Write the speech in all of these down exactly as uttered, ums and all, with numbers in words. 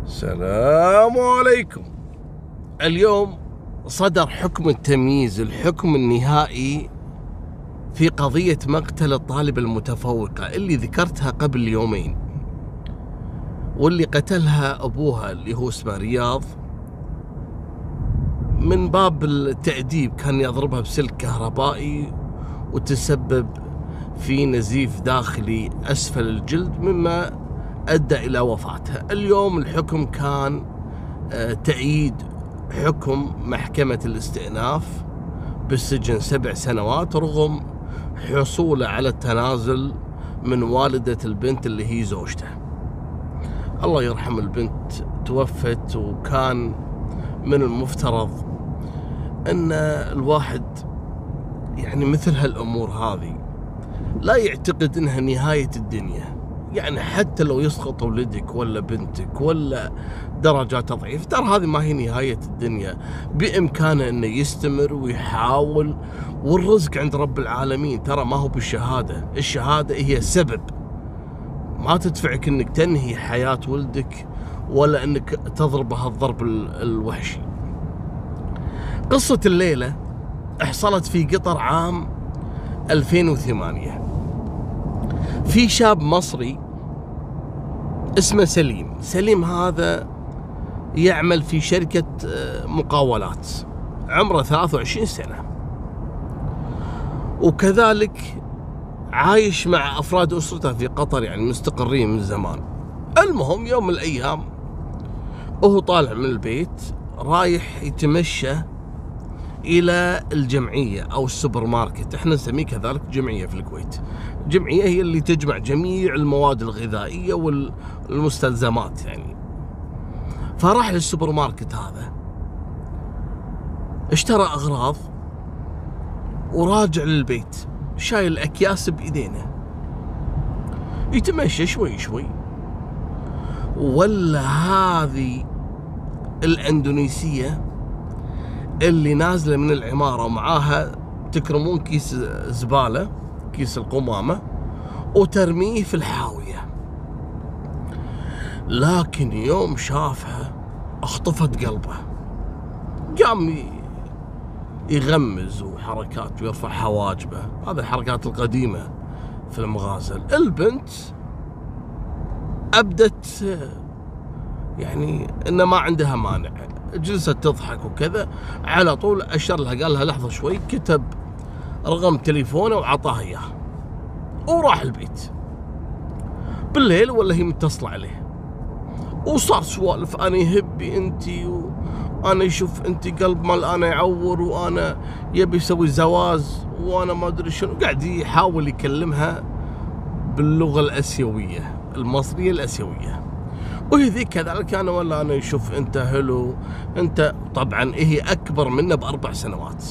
السلام عليكم. اليوم صدر حكم التمييز، الحكم النهائي في قضية مقتل الطالبة المتفوقة اللي ذكرتها قبل يومين، واللي قتلها أبوها اللي هو اسمه رياض من باب التأديب. كان يضربها بسلك كهربائي وتسبب في نزيف داخلي أسفل الجلد مما أدى إلى وفاتها. اليوم الحكم كان تأييد حكم محكمة الاستئناف بالسجن سبع سنوات رغم حصوله على التنازل من والدة البنت اللي هي زوجته. الله يرحم البنت، توفت، وكان من المفترض أن الواحد يعني مثل هالأمور هذه لا يعتقد أنها نهاية الدنيا. يعني حتى لو يسقط ولدك ولا بنتك ولا درجات تضعيف، ترى هذه ما هي نهاية الدنيا. بإمكانه أنه يستمر ويحاول، والرزق عند رب العالمين. ترى ما هو بالشهادة، الشهادة هي سبب ما تدفعك أنك تنهي حياة ولدك ولا أنك تضربها الضرب الوحشي. قصة الليلة حصلت في قطر عام ألفين وثمانية. في شاب مصري اسمه سليم. سليم هذا يعمل في شركة مقاولات، عمره ثلاثة وعشرين سنة، وكذلك عايش مع أفراد أسرته في قطر، يعني مستقرين من زمان. المهم يوم من الأيام وهو طالع من البيت رايح يتمشى إلى الجمعية أو السوبر ماركت، احنا نسميه كذلك جمعية في الكويت. جمعية هي اللي تجمع جميع المواد الغذائية والمستلزمات يعني. فراح للسوبر ماركت هذا، اشترى أغراض وراجع للبيت شايل أكياس بإيدينه، يتمشى شوي شوي، ولا هذه الأندونيسية اللي نازلة من العمارة ومعاها تكرمون كيس زبالة، كيس القمامة، وترميه في الحاوية. لكن يوم شافها اخطفت قلبه، قام يغمز وحركات ويرفع حواجبه، هذه الحركات القديمة في المغازل. البنت أبدت يعني إن ما عندها مانع، جلست تضحك وكذا. على طول أشر لها، قال لها لحظة شوي، كتب رقم تليفونه وعطاها إياه وراح البيت. بالليل ولا هي متصلة عليه وصار سوالف، أنا يهبي أنتي، وأنا يشوف أنتي قلب مال أنا يعور، وأنا يبي يسوي زواز، وأنا ما أدري شنو. قاعد يحاول يكلمها باللغة الآسيوية المصرية الآسيوية، وهي ذيك كذلك أنا ولا أنا يشوف أنت هلو أنت. طبعا هي أكبر منه بأربع سنوات.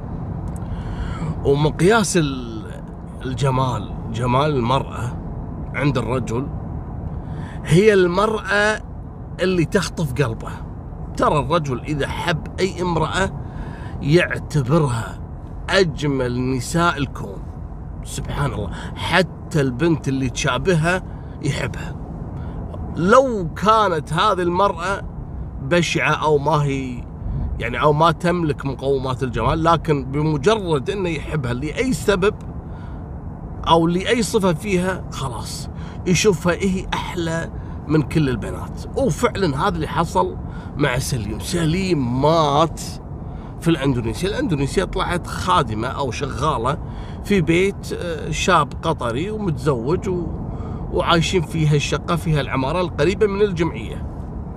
ومقياس الجمال، جمال المرأة عند الرجل، هي المرأة اللي تخطف قلبه. ترى الرجل إذا حب أي امرأة يعتبرها أجمل نساء الكون، سبحان الله. حتى البنت اللي تشابهها يحبها، لو كانت هذه المرأة بشعة أو ما هي يعني أو ما تملك مقومات الجمال، لكن بمجرد أنه يحبها لأي سبب أو لأي صفة فيها خلاص يشوفها هي أحلى من كل البنات. وفعلا هذا اللي حصل مع سليم. سليم مات في الأندونيسيا. الأندونيسيا طلعت خادمة أو شغالة في بيت شاب قطري ومتزوج و... وعايشين فيها الشقة، فيها العمارة القريبة من الجمعية.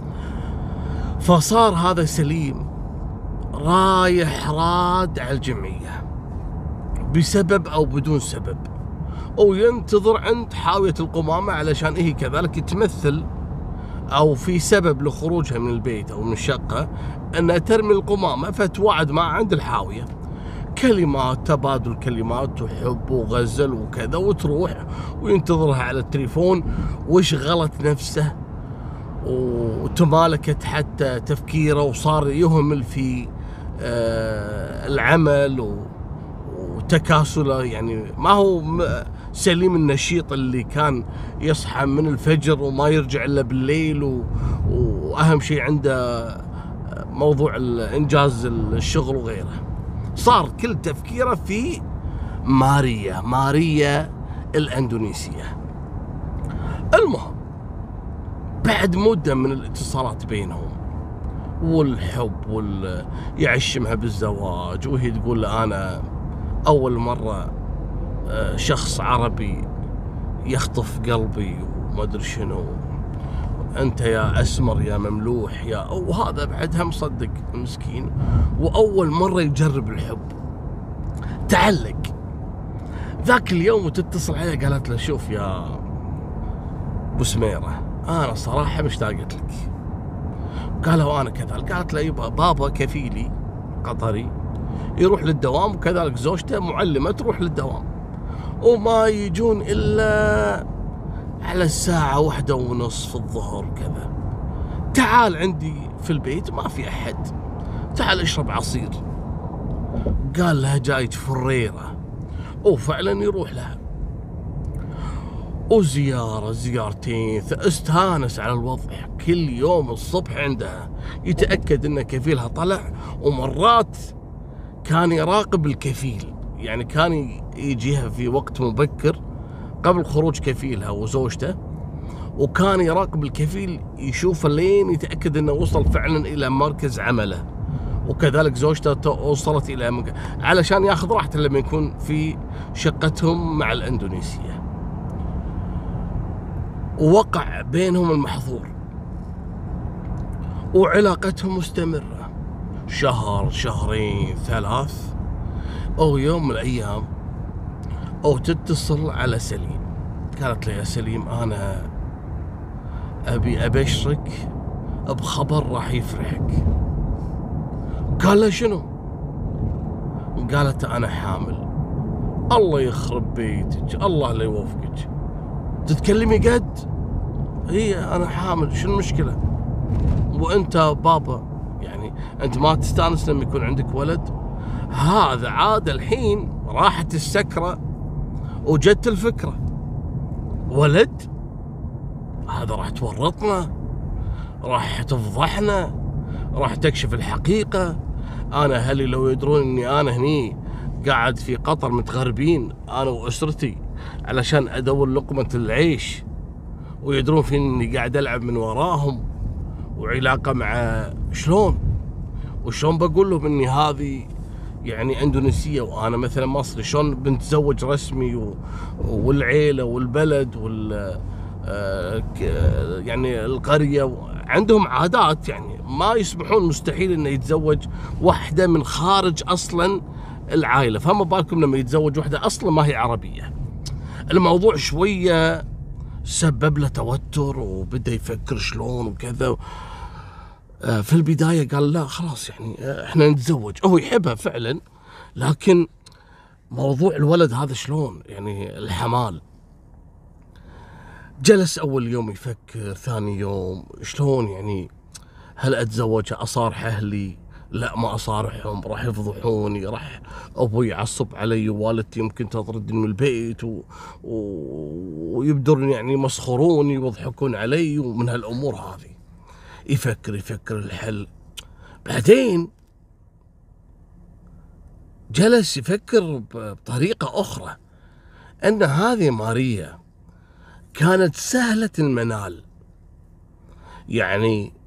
فصار هذا سليم رايح راد على الجمعية بسبب أو بدون سبب، وينتظر عند حاوية القمامة علشان هي كذلك تمثل أو في سبب لخروجها من البيت أو من الشقة أنها ترمي القمامة، فتوعد معه عند الحاوية. كلمات، تبادل كلمات وحب وغزل وكذا، وتروح وينتظرها على التليفون، وشغلت نفسه وتمالكت حتى تفكيره، وصار يهمل في العمل وتكاسله. يعني ما هو سليم النشيط اللي كان يصحى من الفجر وما يرجع إلا بالليل واهم شيء عنده موضوع انجاز الشغل وغيره. صار كل تفكيره في ماريا ماريا الاندونيسية. المهم بعد مدة من الاتصالات بينهم والحب وال يعشمها بالزواج، وهي تقول له أنا أول مرة شخص عربي يخطف قلبي وما أدري شنو، أنت يا أسمر يا مملوح يا، وهذا بعدها مصدق مسكين، وأول مرة يجرب الحب. تعلق ذاك اليوم وتتصل عليه قالت له شوف يا أبو سميرة أنا صراحة مشتاقت لك. قال وأنا كذلك. قالت له يبا بابا كفيلي قطري يروح للدوام، وكذلك زوجته معلمة تروح للدوام، وما يجون إلا على الساعة واحدة ونصف الظهر كذا. تعال عندي في البيت ما في أحد، تعال اشرب عصير. قال لها جايج فريرة، وفعلا يروح لها وزيارة زيارتين، استانس على الوضع. كل يوم الصبح عندها يتأكد ان كفيلها طلع، ومرات كان يراقب الكفيل، يعني كان يجيها في وقت مبكر قبل خروج كفيلها وزوجته، وكان يراقب الكفيل يشوفه لين يتأكد انه وصل فعلا الى مركز عمله، وكذلك زوجته وصلت الى مكان علشان ياخذ راحته لما يكون في شقتهم مع الاندونيسية. ووقع بينهم المحظور وعلاقتهم مستمرة شهر شهرين ثلاث، أو يوم من الأيام أو تتصل على سليم. قالت له يا سليم أنا أبي أبشرك بخبر راح يفرحك. قال له شنو؟ قالت أنا حامل. الله يخرب بيتك، الله لا يوفقك، تتكلمي قد؟ هي أنا حامل، شنو المشكلة؟ وأنت بابا يعني أنت ما تستانس لما يكون عندك ولد؟ هذا عاد الحين راحت السكرة وجت الفكرة، ولد؟ هذا راح تورطنا، راح تفضحنا، راح تكشف الحقيقة. أنا أهلي لو يدرون إني أنا هني قاعد في قطر متغربين أنا وأسرتي علشان أدور لقمة العيش، ويدرون فيني إني قاعد ألعب من وراهم وعلاقة مع شلون وشلون بقول لهم إني هذه يعني اندونيسية وانا مثلا مصري، شلون بنتزوج رسمي و... والعيلة والبلد وال يعني القرية عندهم عادات يعني ما يسمحون، مستحيل انه يتزوج واحدة من خارج اصلا العائلة، فما بالكم لما يتزوج واحدة اصلا ما هي عربية. الموضوع شوية سبب له توتر وبدأ يفكر شلون وكذا. في البداية قال لا خلاص يعني احنا نتزوج، هو يحبها فعلا، لكن موضوع الولد هذا شلون يعني الحمال. جلس اول يوم يفكر، ثاني يوم شلون يعني هل اتزوجها؟ اصارح اهلي؟ لا ما اصارحهم، راح يفضحوني، راح ابوي يعصب علي ووالدتي يمكن تطردني من البيت و... و... ويبدرون يعني يمسخروني ويضحكون علي ومن هالامور هذه. يفكر يفكر الحل. بعدين جلس يفكر بطريقة أخرى، أن هذه ماريا كانت سهلة المنال، يعني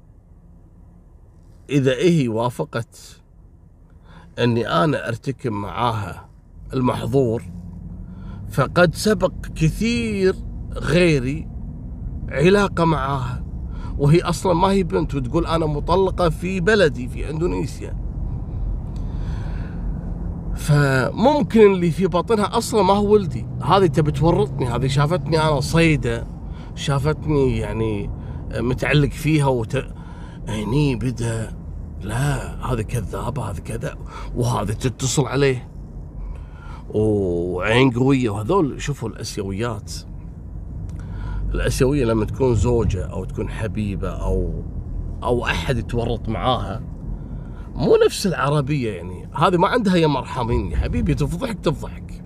إذا إيه وافقت أني أنا أرتكب معاها المحظور، فقد سبق كثير غيري علاقة معاها، وهي أصلا ما هي بنت، وتقول أنا مطلقة في بلدي في إندونيسيا، فممكن اللي في بطنها أصلا ما هو ولدي. هذه تبي تورطني، هذه شافتني أنا صيدة، شافتني يعني متعلق فيها وت... هني بدأ لا هذه كذابة، هذه كذا، وهذه تتصل عليه وعين قوية. وهذول شوفوا الأسيويات، الأسيوية لما تكون زوجة أو تكون حبيبة أو أو أحد يتورط معاها، مو نفس العربية. يعني هذه ما عندها يا مرحمين يا حبيبي، تفضحك تفضحك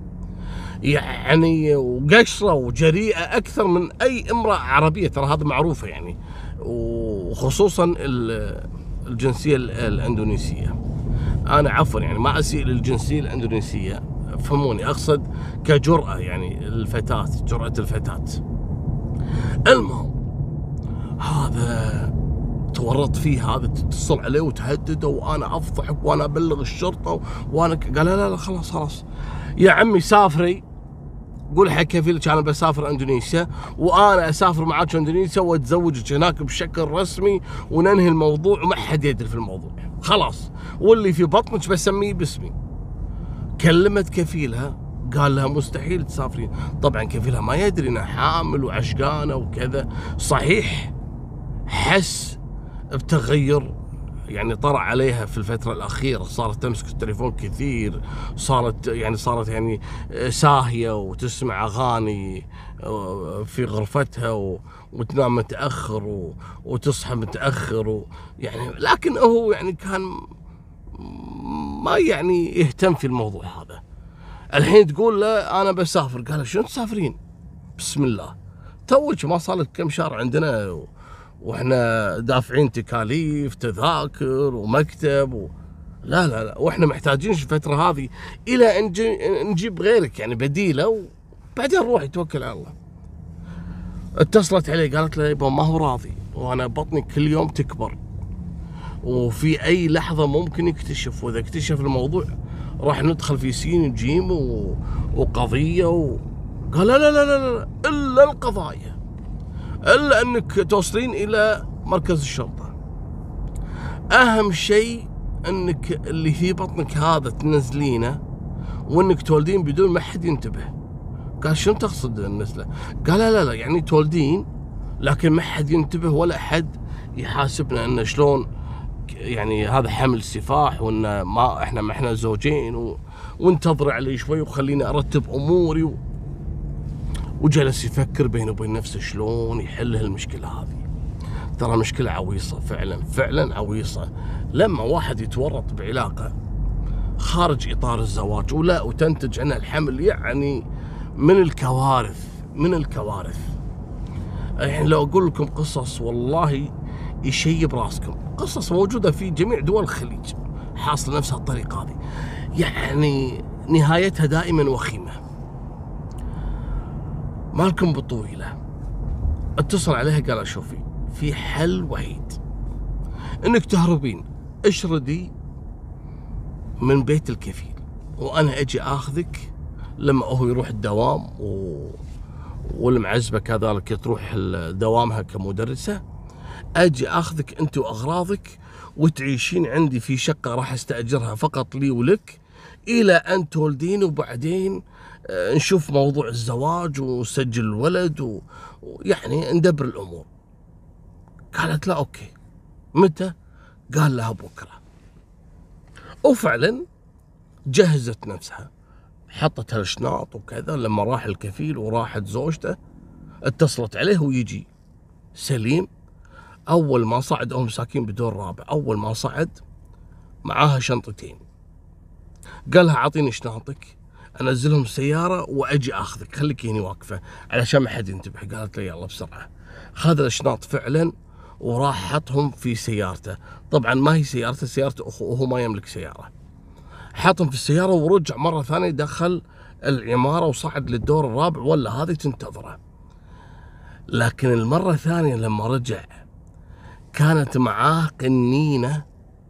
يعني، وقشرة وجريئة أكثر من أي امرأة عربية، ترى هذا معروفة يعني. وخصوصا الجنسية الأندونيسية. أنا عفوا يعني ما أسيء للجنسية الأندونيسية، فهموني، أقصد كجرأة، يعني الفتاة، جرأة الفتاة. المهم هذا تورط فيه، هذا تتصل عليه وتهدده وأنا أفضحك وأنا أبلغ الشرطة وأنا ك... قال لا لا خلاص خلاص يا عمي سافري، قول حق كفيلك أنا بسافر أندونيسيا وأنا أسافر معاك أندونيسيا وأتزوجك هناك بشكل رسمي وننهي الموضوع وما حد يدري في الموضوع خلاص، واللي في بطنك بسميه باسمي. كلمت كفيلها قال لها مستحيل تسافرين. طبعا كفيلها ما يدري انها حامل وعشقانه وكذا. صحيح حس بتغير، يعني طرأ عليها في الفترة الأخيرة، صارت تمسك التليفون كثير، صارت يعني صارت يعني ساهية وتسمع أغاني في غرفتها وتنام متأخر وتصحى متأخر يعني، لكن هو يعني كان ما يعني يهتم في الموضوع هذا. الحين تقول له أنا بسافر، قال شلون تسافرين؟ بسم الله، توك ما صار لك كم شهر عندنا واحنا دافعين تكاليف تذاكر ومكتب و... لا لا لا، واحنا محتاجين الفترة هذه الى ان نجيب غيرك يعني بديله، وبعدين روح يتوكل على الله. اتصلت عليه قالت له يبا ما هو راضي وانا بطني كل يوم تكبر وفي اي لحظة ممكن يكتشف، واذا اكتشف الموضوع راح ندخل في سين جيم و... وقضية و... قال لا لا لا لا لا الا القضايا، إلا أنك توصلين إلى مركز الشرطة. أهم شيء أنك اللي في بطنك هذا تنزلينه وأنك تولدين بدون ما حد ينتبه. قال شنو تقصد النزلة؟ قال لا لا لا يعني تولدين لكن ما حد ينتبه ولا حد يحاسبنا أنه شلون يعني هذا حمل سفاح وأن ما إحنا ما إحنا زوجين و... وانتظر علي شوي وخليني أرتب أموري و... وجلس يفكر بينه وبين نفسه شلون يحل هالمشكلة هذه. ترى مشكلة عويصة فعلا فعلا عويصة، لما واحد يتورط بعلاقة خارج إطار الزواج ولا وتنتج عنها الحمل، يعني من الكوارث من الكوارث. يعني لو أقول لكم قصص والله يشيب راسكم، قصص موجودة في جميع دول الخليج حاصل نفس الطريقة هذه، يعني نهايتها دائما وخيمة. مالكم بالطويلة، اتصل عليها قال شوفي في حل وحيد انك تهربين، اشردي من بيت الكفيل وانا اجي اخذك لما هو يروح الدوام و... والمعزبة كذلك تروح دوامها كمدرسة، اجي اخذك انت واغراضك وتعيشين عندي في شقة راح استأجرها فقط لي ولك الى ان تولدين، وبعدين نشوف موضوع الزواج ونسجل الولد ويعني ندبر الامور. قالت لا اوكي. متى؟ قال لها بكره. وفعلا جهزت نفسها، حطت هالشناط وكذا. لما راح الكفيل وراحت زوجته اتصلت عليه ويجي سليم. اول ما صعد، هم ساكين بدور رابع، اول ما صعد معاها شنطتين، قالها اعطيني شنطك انزلهم السياره واجي اخذك، خليك هني واقفه علشان ما حد ينتبه. قالت له يلا بسرعه. خذ الشنط فعلا وراح حطهم في سيارته. طبعا ما هي سيارته، سيارته اخوه وهو ما يملك سياره. حطهم في السياره ورجع مره ثانيه دخل العماره وصعد للدور الرابع ولا هذه تنتظره. لكن المره الثانيه لما رجع كانت معاه قنينه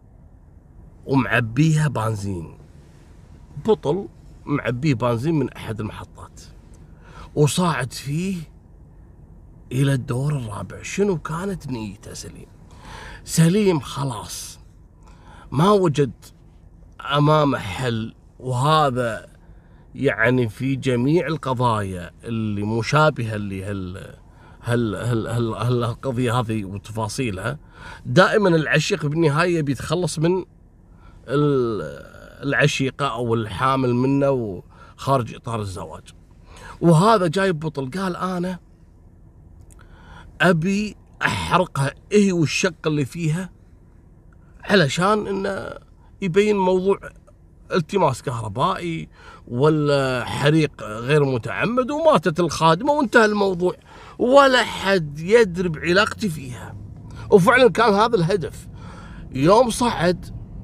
ومعبيها بنزين، بطل معبيه بنزين من احد المحطات، وصاعد فيه الى الدور الرابع. شنو كانت نيته سليم؟ سليم خلاص ما وجد امامه حل، وهذا يعني في جميع القضايا اللي مشابهه اللي هال هل هل هل هل القضيه هذه وتفاصيلها، دائما العشيق بالنهايه بيتخلص من العشيقه او الحامل منه وخارج اطار الزواج. وهذا جايب بطل قال انا ابي احرقها هي والشق اللي فيها علشان انه يبين موضوع التماس كهربائي ولا حريق غير متعمد وماتت الخادمه وانتهى الموضوع ولا حد يدري بعلاقتي فيها. وفعلا كان هذا الهدف. يوم صعد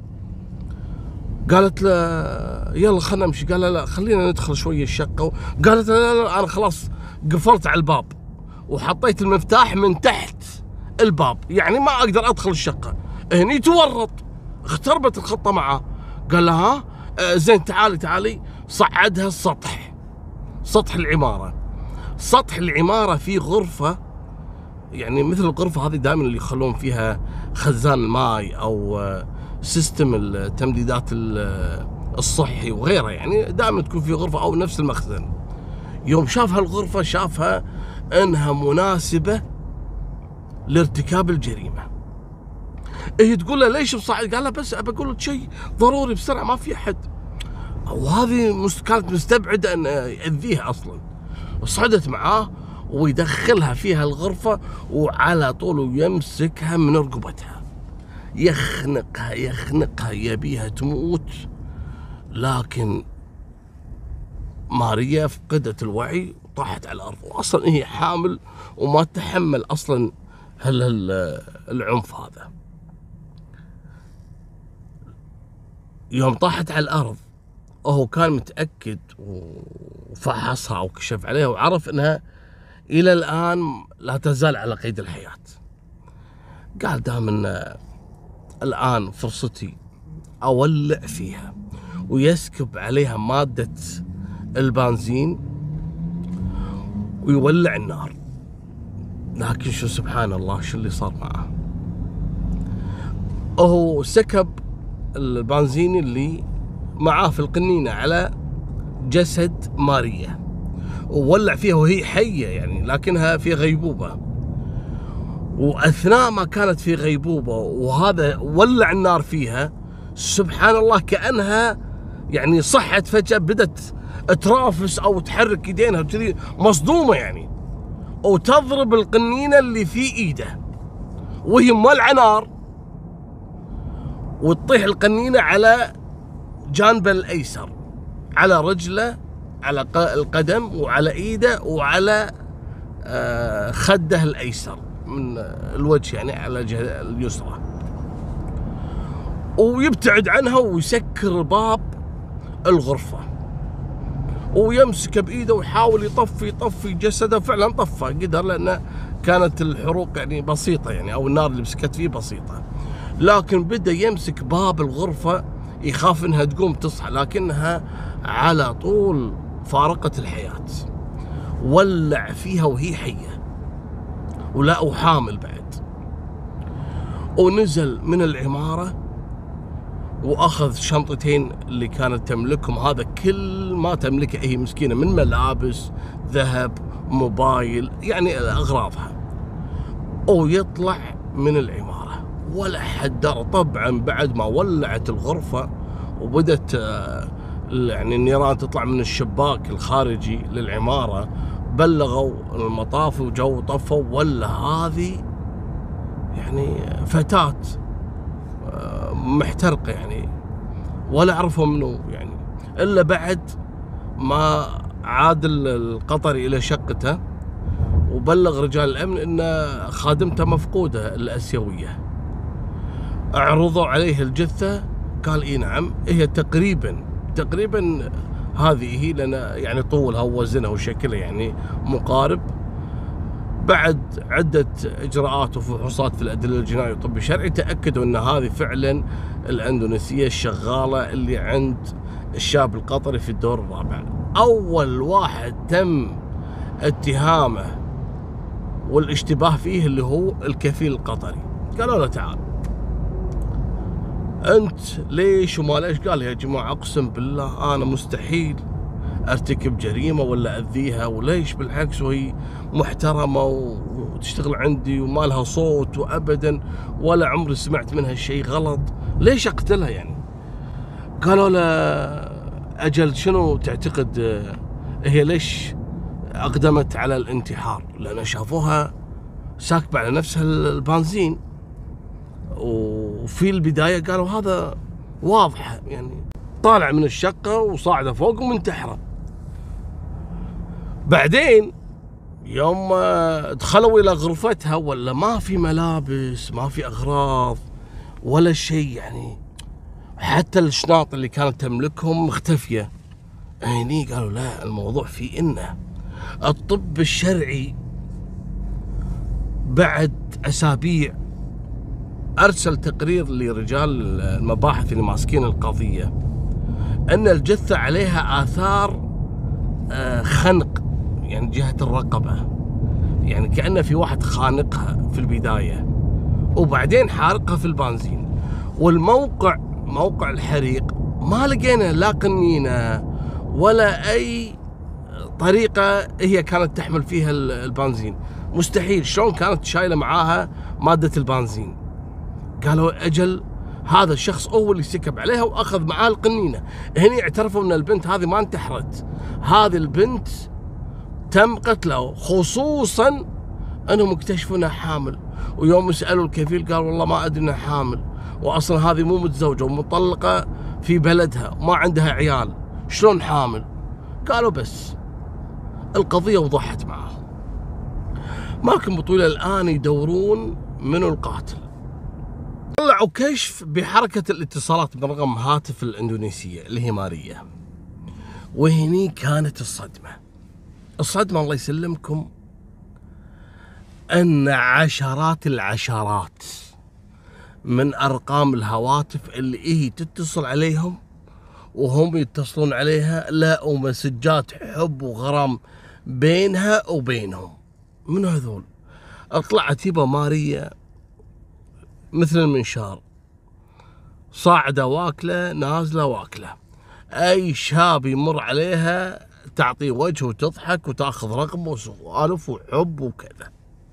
قالت له يلا خلينا نمشي، قال لا لا خلينا ندخل شويه الشقه. قالت له لا لا انا خلاص قفلت على الباب وحطيت المفتاح من تحت الباب، يعني ما اقدر ادخل الشقه. هني تورط، اختربت الخطه معاه. قال لها ها آه زين تعالي تعالي. صعدها السطح، سطح العماره. سطح العماره فيه غرفه، يعني مثل الغرفه هذه دائما اللي يخلون فيها خزان الماء او سيستم التمديدات الصحي وغيرها، يعني دائما تكون في غرفه او نفس المخزن. يوم شاف هالغرفه شافها انها مناسبه لارتكاب الجريمه. هي تقول له ليش مصعد؟ قال له بس ابى اقول لك شيء ضروري بسرعه ما في احد. وهذه كانت مستبعده ان ياذيها اصلا. صعدت معاه ويدخلها فيها الغرفه وعلى طول يمسكها من رقبتها، يخنقها يخنقها يبيها تموت. لكن ماريا فقدت الوعي وطاحت على الارض، واصلا هي حامل وما تحمل اصلا العنف هذا. يوم طاحت على الارض وهو كان متاكد وفحصها وكشف عليها وعرف انها الى الان لا تزال على قيد الحياه. قال دام ان الان فرصتي اولع فيها، ويسكب عليها ماده البنزين ويولع النار. لكن شو سبحان الله شو اللي صار معه، هو سكب البنزين اللي معاه في القنينة على جسد ماريا وولع فيها وهي حية يعني، لكنها في غيبوبة. وأثناء ما كانت في غيبوبة وهذا ولع النار فيها، سبحان الله كأنها يعني صحت فجأة، بدت ترافس أو تحرك يدينها كذي مصدومة يعني، وتضرب القنينة اللي في إيده وهي مولعة نار، وتطيح القنينة على جانبه الأيسر، على رجله، على القدم، وعلى إيده، وعلى خده الأيسر من الوجه يعني على الجهة اليسرى. ويبتعد عنها ويسكر باب الغرفة ويمسك بإيده ويحاول يطفي يطفي جسده. فعلا طفى قدر، لأن كانت الحروق يعني بسيطة يعني، أو النار اللي مسكت فيه بسيطة. لكن بدأ يمسك باب الغرفة يخاف انها تقوم تصحى، لكنها على طول فارقت الحياة. ولع فيها وهي حية ولا وحامل بعد. ونزل من العمارة واخذ شنطتين اللي كانت تملكهم، هذا كل ما تملكه هي مسكينة من ملابس، ذهب، موبايل، يعني اغراضها، ويطلع من العمارة ولا حد درى. طبعا بعد ما ولعت الغرفة وبدت يعني النيران تطلع من الشباك الخارجي للعمارة، بلغوا المطافي وجو طفوا، ولا هذه يعني فتاة محترقة يعني، ولا عرفوا منه يعني، إلا بعد ما عاد القطري إلى شقته وبلغ رجال الأمن أن خادمته مفقودة الآسيوية. عرضوا عليه الجثة، قال اي نعم هي تقريبا تقريبا هذه هي، لأن يعني طولها ووزنها وشكلها يعني مقارب. بعد عدة إجراءات وفحوصات في الأدلة الجنائية والطب الشرعي تأكدوا أن هذه فعلا الأندونيسية الشغالة اللي عند الشاب القطري في الدور الرابع. أول واحد تم اتهامه والاشتباه فيه اللي هو الكفيل القطري. قالوا له تعال أنت ليش وما ليش؟ قال يا جماعة أقسم بالله أنا مستحيل أرتكب جريمة ولا أذيها، وليش بالعكس وهي محترمة وتشتغل عندي وما لها صوت، وأبدا ولا عمري سمعت منها شيء غلط، ليش أقتلها يعني؟ قالوا له أجل شنو تعتقد هي ليش أقدمت على الانتحار؟ لأن شافوها ساكبة على نفسها البنزين، وفي البداية قالوا هذا واضح يعني، طالع من الشقة وصاعدة فوق ومنتحرة. بعدين يوم دخلوا الى غرفتها ولا ما في ملابس، ما في اغراض ولا شيء، يعني حتى الشناط اللي كانت تملكهم مختفيه. هني قالوا لا، الموضوع في انه الطب الشرعي بعد اسابيع ارسل تقرير لرجال المباحث اللي ماسكين القضيه ان الجثه عليها اثار خنق، يعني جهه الرقبه، يعني كأنه في واحد خانقها في البدايه وبعدين حارقها في البنزين. والموقع موقع الحريق ما لقينا لا قنينه ولا اي طريقه هي كانت تحمل فيها البنزين، مستحيل. شلون كانت شايله معاها ماده البنزين؟ قالوا اجل هذا الشخص هو اللي سكب عليها واخذ معاه القنينه. هني اعترفوا ان البنت هذه ما انتحرت، هذه البنت تم قتلها، خصوصا انهم اكتشفوا انها حامل. ويوم سالوا الكفيل قال والله ما ادري انها حامل، واصلا هذه مو متزوجه ومطلقه في بلدها وما عندها عيال، شلون حامل؟ قالوا بس القضيه وضحت معاهم. ماكن بطوله الان يدورون منو القاتل. طلعوا كشف بحركة الاتصالات من رقم هاتف الإندونيسية اللي هي ماريا، وهني كانت الصدمة. الصدمة الله يسلمكم أن عشرات العشرات من أرقام الهواتف اللي هي تتصل عليهم وهم يتصلون عليها لقوا مسجات حب وغرام بينها وبينهم. من هذول؟ طلعت يبا ماريا مثل المنشار، صاعدة واكلة نازلة واكلة، أي شاب يمر عليها تعطيه وجه وتضحك وتاخذ رقمه وسوالف وحب وكذا.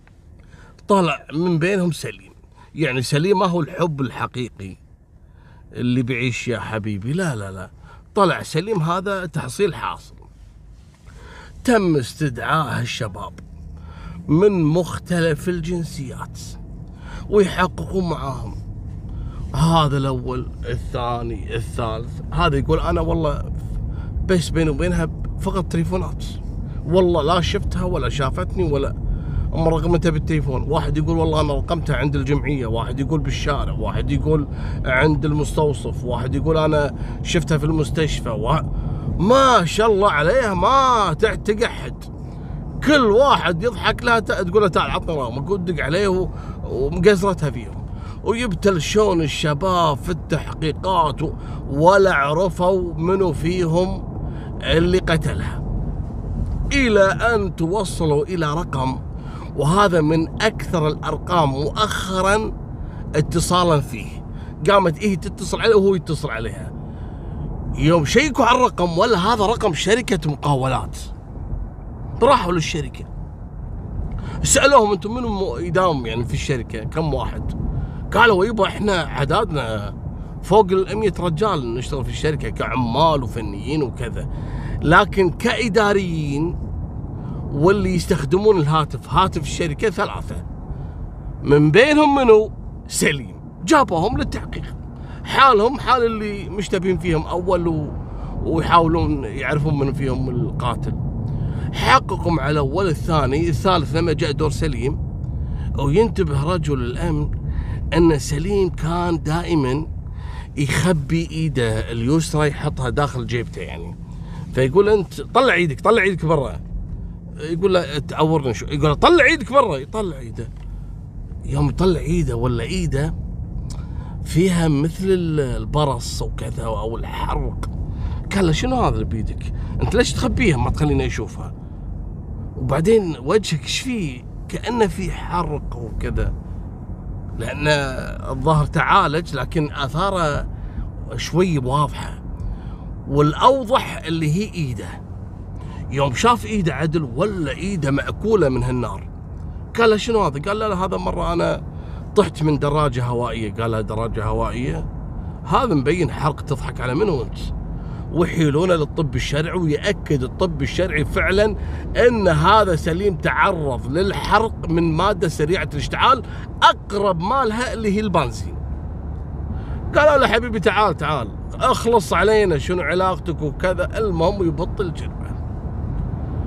طلع من بينهم سليم، يعني سليم ما هو الحب الحقيقي اللي بعيش يا حبيبي، لا لا لا، طلع سليم هذا تحصيل حاصل. تم استدعاء الشباب من مختلف الجنسيات ويحققون معاهم، هذا الاول الثاني الثالث. هذا يقول انا والله بس بيني وبينها فقط تليفونات، والله لا شفتها ولا شافتني ولا اما رقمتها بالتليفون. واحد يقول والله انا رقمتها عند الجمعيه، واحد يقول بالشارع، واحد يقول عند المستوصف، واحد يقول انا شفتها في المستشفى و... ما شاء الله عليها ما تقحد. كل واحد يضحك لها تقول له تعال عطني رقمك ودق عليه ومقزرتها فيهم. ويبتلشون الشباب في التحقيقات ولا عرفوا منو فيهم اللي قتلها، إلى أن توصلوا إلى رقم، وهذا من أكثر الأرقام مؤخرا اتصالا فيه. قامت إيه تتصل عليه وهو يتصل عليها. يوم شيكوا على الرقم ولا هذا رقم شركة مقاولات، راحوا للشركة سألوهم انتم منو يداوم يعني في الشركة كم واحد؟ قالوا يبا احنا عددنا فوق المية رجال نشتغل في الشركة كعمال وفنيين وكذا، لكن كإداريين واللي يستخدمون الهاتف هاتف الشركة ثلاثة، من بينهم منو؟ سليم. جابوهم للتحقيق، حالهم حال اللي مشتبهين فيهم أول و... ويحاولون يعرفون من فيهم القاتل. حققوا مع الأول الثاني الثالث لما جاء دور سليم، وينتبه رجل الأمن أن سليم كان دائما يخبي إيده اليسرى يحطها داخل جيبته، يعني فيقول أنت طلع إيدك طلع إيدك برا، يقول له تعورني شو، يقول له طلع إيدك برا، يطلع إيده. يوم يطلع إيده ولا إيده فيها مثل البرص وكذا أو الحرق، قال له شنو هذا اللي بيدك؟ أنت ليش تخبيها ما تخلينا نشوفها؟ وبعدين وجهك ايش فيه؟ كأنه في حرق وكذا، لأن الظهر تعالج لكن آثاره شوي واضحة. والأوضح اللي هي إيده، يوم شاف إيده عدل ولا إيده مأكولة من هالنار. قال له شنو هذا؟ قال له هذا مرة أنا طحت من دراجة هوائية. قال له دراجة هوائية؟ هذا مبين حرق، تضحك على منو أنت؟ ويحيلونه للطب الشرعي، ويأكد الطب الشرعي فعلا ان هذا سليم تعرض للحرق من مادة سريعة الاشتعال اقرب مالها اللي هي البنزين. قالوا له حبيبي تعال تعال اخلص علينا، شنو علاقتك وكذا. المهم يبطل جربه.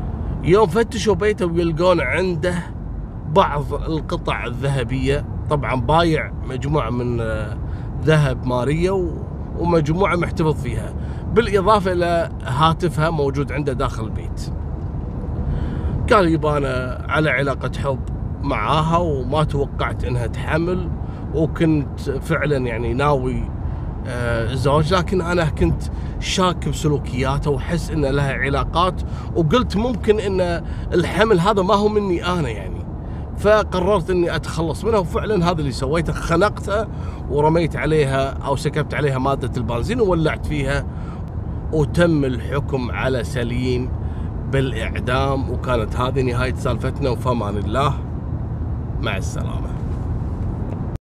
يوم فتشوا بيته ويلقون عنده بعض القطع الذهبية، طبعا بايع مجموعة من ذهب مارية ومجموعة محتفظ فيها، بالإضافة إلى هاتفها موجود عنده داخل البيت. قال يبا أنا على علاقة حب معاها وما توقعت إنها تحمل، وكنت فعلا يعني ناوي الزواج، لكن أنا كنت شاك بسلوكياتها وحس إن لها علاقات، وقلت ممكن إن الحمل هذا ما هو مني أنا يعني، فقررت إني أتخلص منها، وفعلا هذا اللي سويته، خنقتها ورميت عليها أو سكبت عليها مادة البنزين وولعت فيها، وتم الحكم على سليم بالإعدام. وكانت هذه نهاية سالفتنا، وفمان الله، مع السلامة.